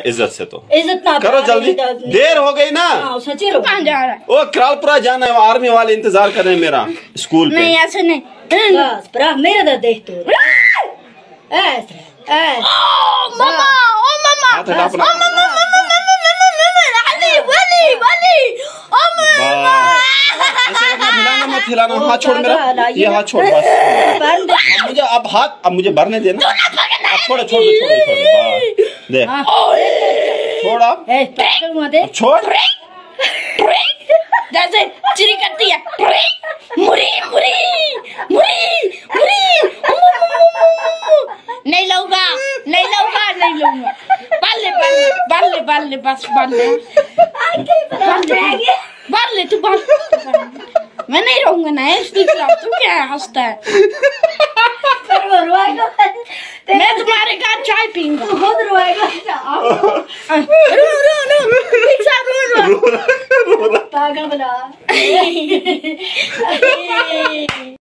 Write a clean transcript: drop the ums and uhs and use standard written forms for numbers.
इज्जत से तो इज्जत ना करो जल्दी, देर हो गई ना। सच्ची रो कहाँ जा रहा है? ओ करालपुरा जाना है, आर्मी वाले इंतजार कर रहे हैं मेरा स्कूल पे। नहीं ऐसे नहीं, बस ब्रा मेरा तो देख तू ऐसे मामा ओ मामा हाथ हटा अपना। मत हिलाना, हाथ छोड़ मेरा, ये हाथ छोड़ बस। मुझे अब मुझे भरने देना। छोड़ छोड़ दे, छोड़ अब छोड़। जैसे चिरी करती है मुरी मुरी मुरी मुरी। नहीं लूंगा नहीं लूंगा नहीं लूंगा। बाल ले बस बाल ले तू बाल। मैं नहीं रहूंगा ना इसलिए तू क्या हंसता है? मैं तुम्हारे घर चाय पीऊंगा। पागल बना।